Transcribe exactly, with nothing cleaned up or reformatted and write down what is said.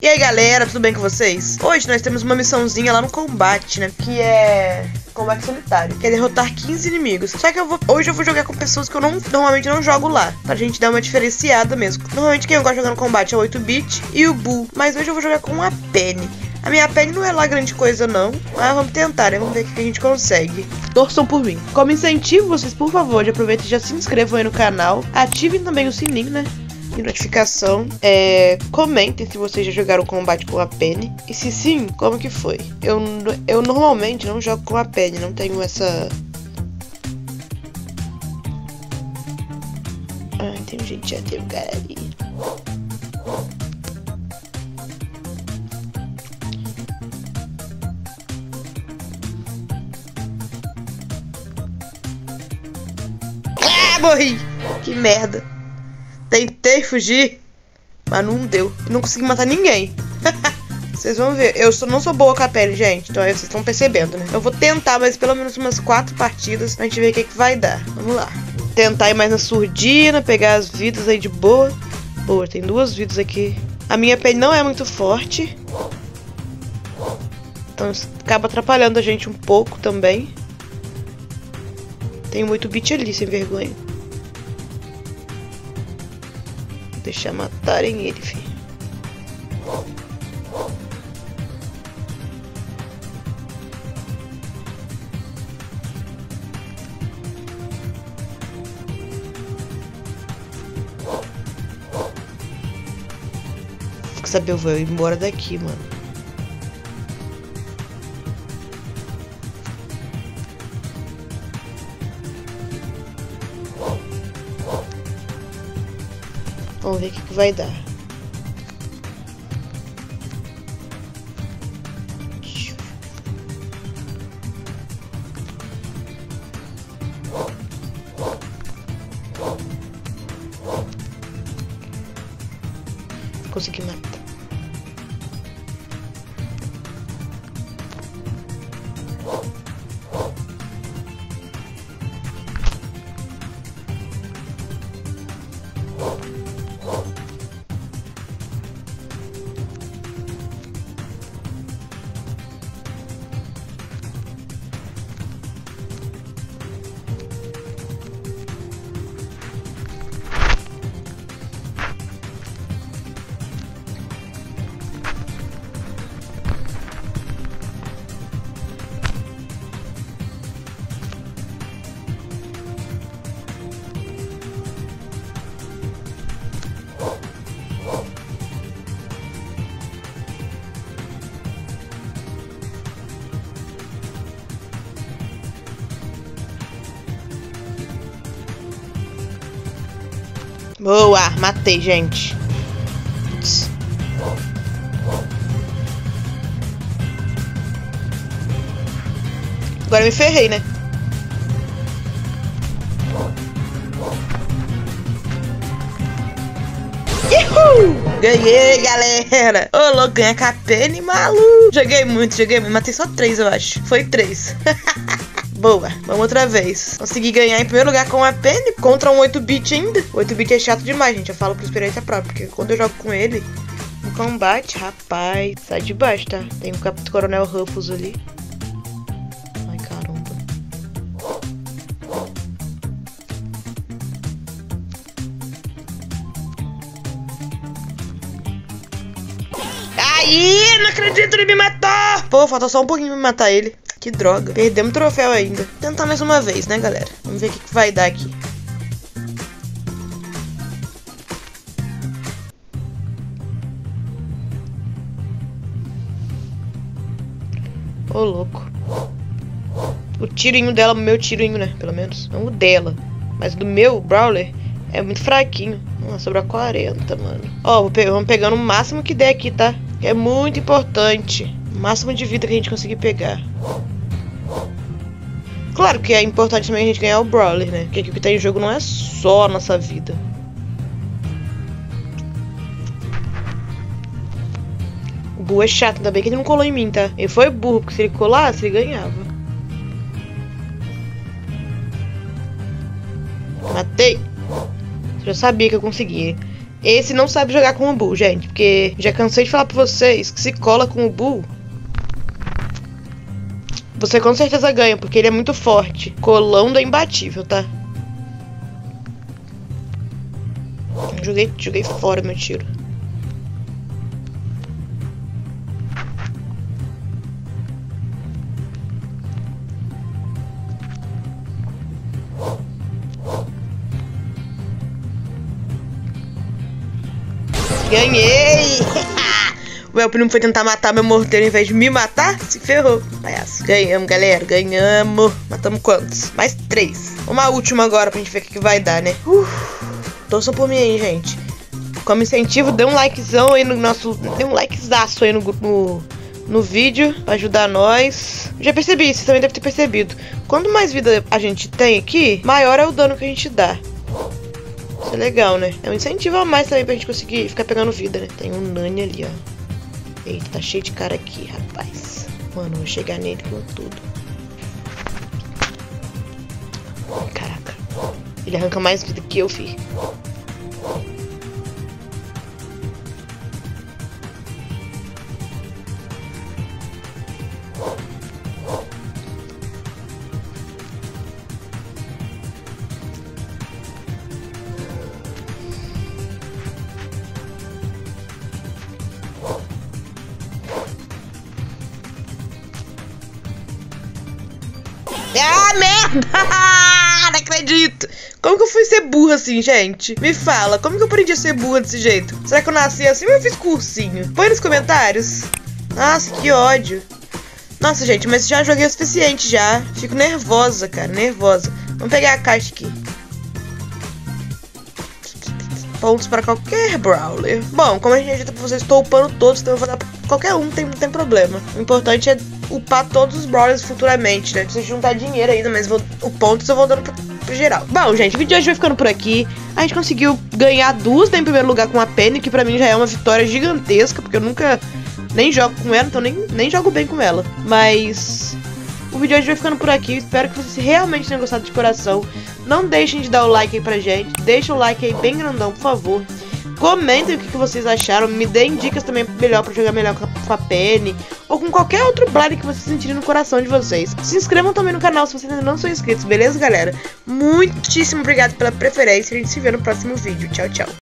E aí galera, tudo bem com vocês? Hoje nós temos uma missãozinha lá no combate, né? Que é combate solitário, que é derrotar quinze inimigos. Só que eu vou, hoje eu vou jogar com pessoas que eu não, normalmente não jogo lá, pra gente dar uma diferenciada mesmo. Normalmente quem eu gosto de jogar no combate é o oito bit e o Bull, mas hoje eu vou jogar com a Penny. A minha Penny não é lá grande coisa não, mas vamos tentar, né? Vamos ver o que a gente consegue. Torçam por mim. Como incentivo, vocês por favor, já aproveitem e já se inscrevam aí no canal. Ativem também o sininho, né? De notificação, é, comentem se vocês já jogaram combate com a Penny. E se sim, como que foi? Eu, eu normalmente não jogo com a Penny, não tenho essa... Ah, tem um gente, já tem um cara ali. Ah, morri! Que merda! Tentei fugir, mas não deu. Não consegui matar ninguém. Vocês vão ver. Eu sou, não sou boa com a Penny, gente. Então aí vocês estão percebendo, né? Eu vou tentar mais pelo menos umas quatro partidas pra gente ver o que, que vai dar. Vamos lá. Tentar ir mais na surdina, pegar as vidas aí de boa. Boa, tem duas vidas aqui. A minha Penny não é muito forte. Então isso acaba atrapalhando a gente um pouco também. Tem muito bit ali, sem vergonha. Deixar matarem ele, filho. Quer saber, eu vou embora daqui, mano. Vamos ver o que, que vai dar. Consegui matar. Boa, matei, gente. Putz. Agora eu me ferrei, né? Uhul! Ganhei, galera! Ô, louco, ganhei com a Penny, maluco! Joguei muito, joguei muito. Matei só três, eu acho. Foi três. Boa, vamos outra vez. Consegui ganhar em primeiro lugar com a Penny contra um oito bit ainda. O oito bit é chato demais, gente. Eu falo por experiência própria, porque quando eu jogo com ele no combate, rapaz, sai de baixo, tá? Tem o Capitão Coronel Ruffles ali. Ai, caramba. Aí, não acredito, ele me matou! Pô, faltou só um pouquinho pra me matar ele. Que droga. Perdemos o troféu ainda. Vou tentar mais uma vez, né, galera? Vamos ver o que, que vai dar aqui. Ô, louco. O tirinho dela, o meu tirinho, né? Pelo menos. Não o dela. Mas do meu Brawler é muito fraquinho. Nossa, sobrou quarenta, mano. Ó, vamos pegando o máximo que der aqui, tá? É muito importante. O máximo de vida que a gente conseguir pegar. Claro que é importante também a gente ganhar o Brawler, né? Porque o que tá em jogo não é só a nossa vida. O Bull é chato, ainda bem que ele não colou em mim, tá? Ele foi burro, porque se ele colasse, ele ganhava. Matei! Eu já sabia que eu conseguia. Esse não sabe jogar com o Bull, gente. Porque já cansei de falar pra vocês que se cola com o Bull, você com certeza ganha, porque ele é muito forte. Colando é imbatível, tá? Joguei, joguei fora meu tiro. Ganhei! O meu primo foi tentar matar meu morteiro em vez de me matar. Se ferrou, palhaço. Ganhamos, galera. Ganhamos. Matamos quantos? Mais três. Uma última agora pra gente ver o que, que vai dar, né? Uh, torçam por mim aí, gente. Como incentivo, dê um likezão aí no nosso... Dê um likezaço aí no, no, no vídeo pra ajudar nós. Já percebi, vocês também devem ter percebido. Quanto mais vida a gente tem aqui, maior é o dano que a gente dá. Isso é legal, né? É um incentivo a mais também pra gente conseguir ficar pegando vida, né? Tem um Nani ali, ó. Eita, tá cheio de cara aqui, rapaz. Mano, vou chegar nele com tudo. Caraca. Ele arranca mais vida que eu, fi. Ah, merda! Não acredito! Como que eu fui ser burra assim, gente? Me fala, como que eu aprendi a ser burra desse jeito? Será que eu nasci assim ou eu fiz cursinho? Põe nos comentários. Nossa, que ódio. Nossa, gente, mas já joguei o suficiente já. Fico nervosa, cara, nervosa. Vamos pegar a caixa aqui. Pontos para qualquer brawler. Bom, como a gente já disse pra vocês, estou upando todos, então eu vou dar pra qualquer um, tem, não tem problema. O importante é upar todos os brawlers futuramente, né? Preciso juntar dinheiro ainda, mas vou, o pontos eu vou dando pro, pro geral. Bom, gente, o vídeo de hoje vai ficando por aqui. A gente conseguiu ganhar duas, né, em primeiro lugar com a Penny, que pra mim já é uma vitória gigantesca, porque eu nunca nem jogo com ela, então nem, nem jogo bem com ela. Mas o vídeo de hoje vai ficando por aqui. Espero que vocês realmente tenham gostado de coração. Não deixem de dar o like aí pra gente. Deixa o like aí bem grandão, por favor. Comentem o que, que vocês acharam. Me deem dicas também melhor pra jogar melhor com a Penny, ou com qualquer outro brawler que vocês sentirem no coração de vocês. Se inscrevam também no canal se vocês ainda não são inscritos, beleza, galera? Muitíssimo obrigado pela preferência. A gente se vê no próximo vídeo. Tchau, tchau.